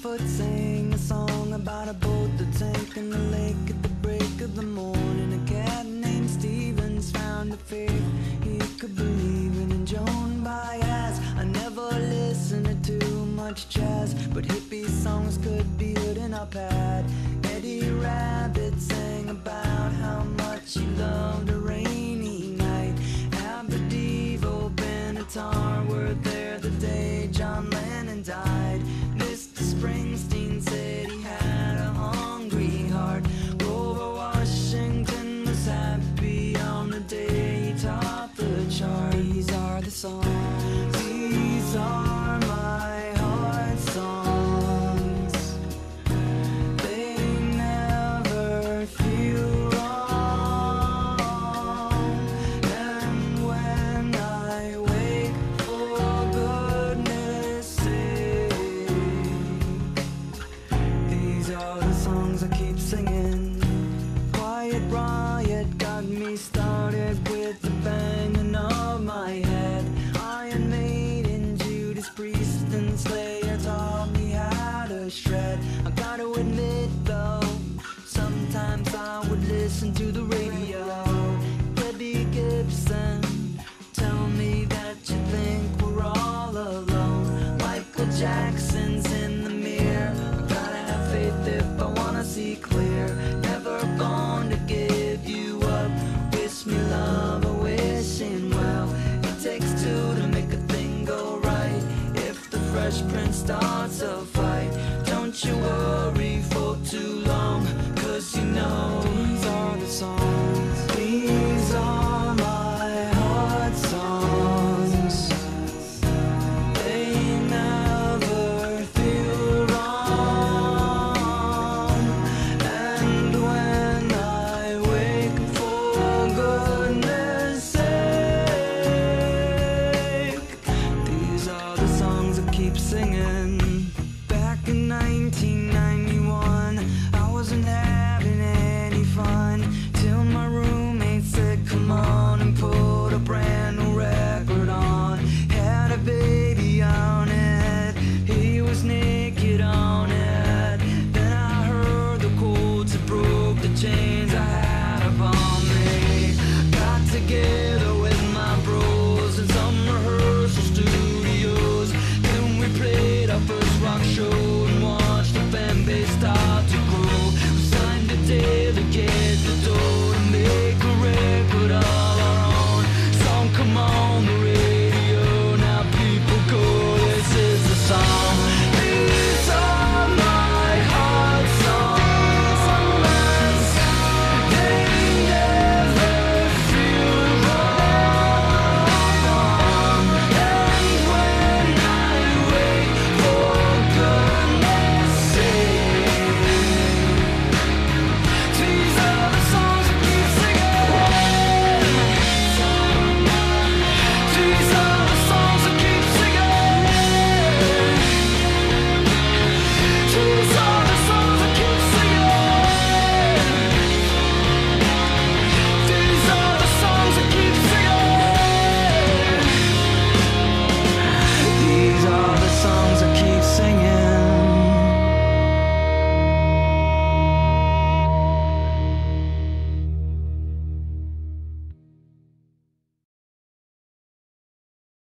Lightfoot sang a song about a boat that sank in the lake at the break of the morning. A cat named Stevens found a faith he could believe in. And Joan Baez, I never listened to too much jazz, but hippie songs could be heard in our pad. Eddie Rabbit sang about how much he loved a rainy night. Aberdevo, Benatar were there the day John Lennon died. Mr. Springsteen said he had a hungry heart. Grover Washington was happy on the day he topped the chart. These are the songs, these are my heart songs. They never feel wrong. And when I wake, for goodness sake, these are the songs I keep singing. Quiet Riot got me started with the banging of my head. Iron Maiden, Judas Priest and Slayer taught me how to shred. I gotta admit though, sometimes I would listen to the radio. Debbie Gibson, tell me that you think we're all alone. Michael Jackson's in the mirror. I gotta have faith if I wanna see clear. Never gonna give you up. Wish me love or wishing well. It takes two to make a thing go right. If the Fresh Prince starts a fight, don't you worry.